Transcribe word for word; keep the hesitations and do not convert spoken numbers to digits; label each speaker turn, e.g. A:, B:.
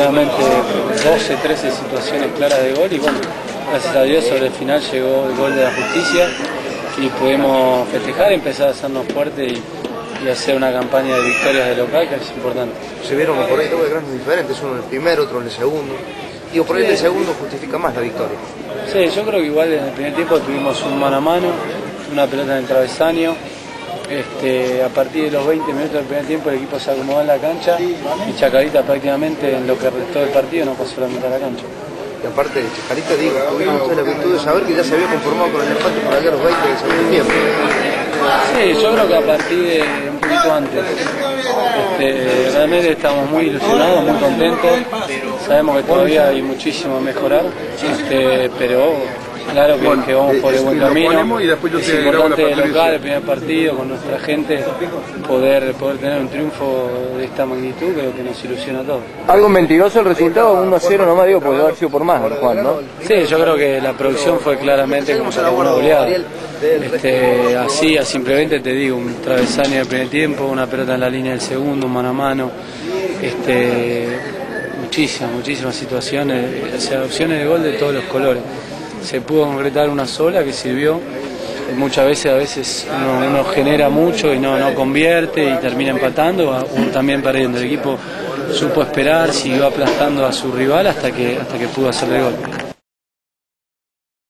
A: aproximadamente doce, trece situaciones claras de gol y bueno, gracias a Dios sobre el final llegó el gol de la justicia y pudimos festejar y empezar a hacernos fuertes y, y hacer una campaña de victorias de local que es importante.
B: Se vieron por ahí dos grandes diferentes, uno en el primero, otro en el segundo. Digo, por ahí sí. El segundo justifica más la victoria.
A: Sí, yo creo que igual en el primer tiempo tuvimos un mano a mano, una pelota en el travesaño. Este, a partir de los veinte minutos del primer tiempo el equipo se acomodó en la cancha y Chacarita prácticamente en lo que restó del partido no pasó la mitad de la cancha.
B: Y aparte de Chacarita, digo, tuvimos la virtud de saber que ya se había conformado con el empate por allá a los veinte del segundo tiempo.
A: Sí, yo creo que a partir de un poquito antes. Este, realmente estamos muy ilusionados, muy contentos. Sabemos que todavía hay muchísimo a mejorar, este, pero claro que, bueno, que vamos por el buen camino. Y después yo es importante el local, el primer partido con nuestra gente, poder, poder tener un triunfo de esta magnitud, creo que nos ilusiona a todos.
C: Algo mentiroso el resultado, uno a cero nomás, digo, porque debe haber sido por más, Juan, ¿no?
A: Sí, yo creo que la producción fue claramente como para una goleada. Este, así, simplemente te digo, un travesaño del primer tiempo, una pelota en la línea del segundo, mano a mano, este, muchísimas, muchísimas situaciones, o sea, opciones de gol de todos los colores. Se pudo concretar una sola que sirvió. Muchas veces a veces uno, uno genera mucho y no, no convierte y termina empatando o también perdiendo. El equipo supo esperar, siguió aplastando a su rival hasta que, hasta que pudo hacerle gol.